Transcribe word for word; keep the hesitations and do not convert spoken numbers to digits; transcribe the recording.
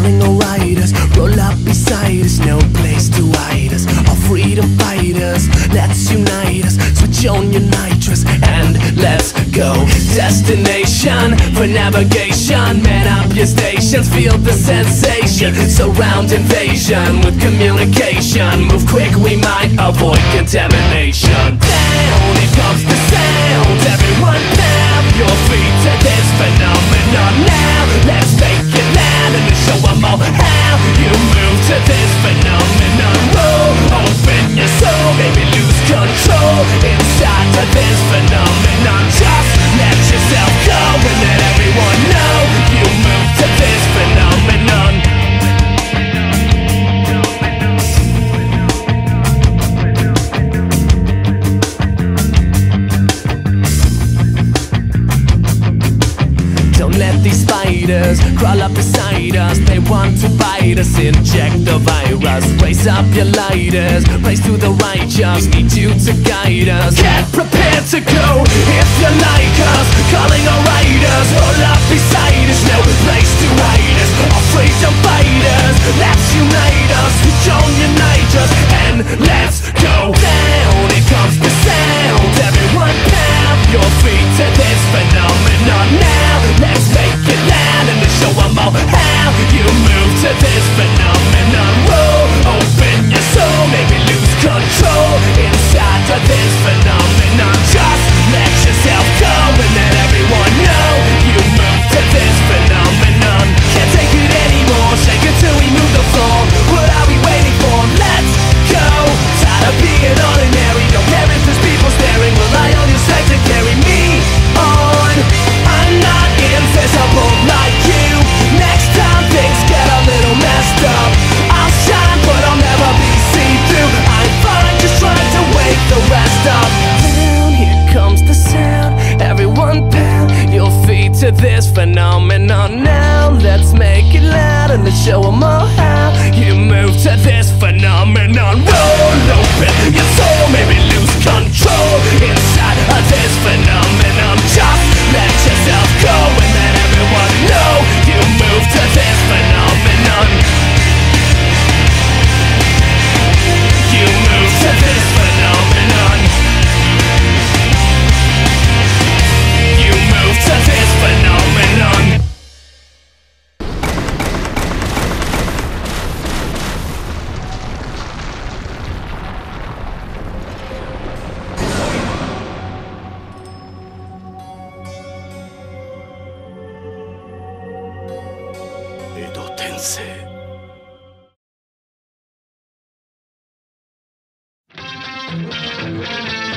calling all riders, roll up beside us, no place to hide us. All freedom fighters, let's unite us. Switch on your nitrous and let's go. Destination for navigation, man up your stations, feel the sensation. Surround invasion with communication. Move quick, we might avoid contamination. Down, here comes the sound. Everyone pound your feet to this phenomenon now. Let's make it loud and show them all how you move to this phenomenon. Roll, open your soul, maybe lose control inside of this phenomenon. Just let yourself go and let everyone know you move to this phenomenon. Let these spiders crawl up beside us. They want to bite us, inject the virus. Raise up your lighters, praise to the righteous. Need you to guide us. Get prepared to go if you like us. Calling all riders, roll up beside us. No place to hide us. All freedom fighters, let's unite us. Switch on your nitrous and let's go down. Here comes the sound. Everyone pound your feet to this phenomenon now. Let's make it loud and show them all how you move to this phenomenon. Roll, open your soul, maybe lose control inside of this phenomenon. Just let yourself go and let everyone know you move to this phenomenon. Can't take it anymore, shake it till we move the floor. What are we waiting for? Let's go. Tired of being ordinary, don't care if there's people staring. Rely on your strength to carry me on. I'm not invisible like you. Next time things get a little messed up, I'll shine but I'll never be see-through. I'm fine just trying to wake the rest up. Down, here comes the sound. Everyone pound your feet to this phenomenon now. Let's make it loud and let's show them all how you move to this phenomenon. Roll open your soul, maybe lose control inside of this phenomenon. Just let yourself go and let everyone know you move to this phenomenon. You move to this phenomenon. You move to this phenomenon. Edo Tensei. Thank you.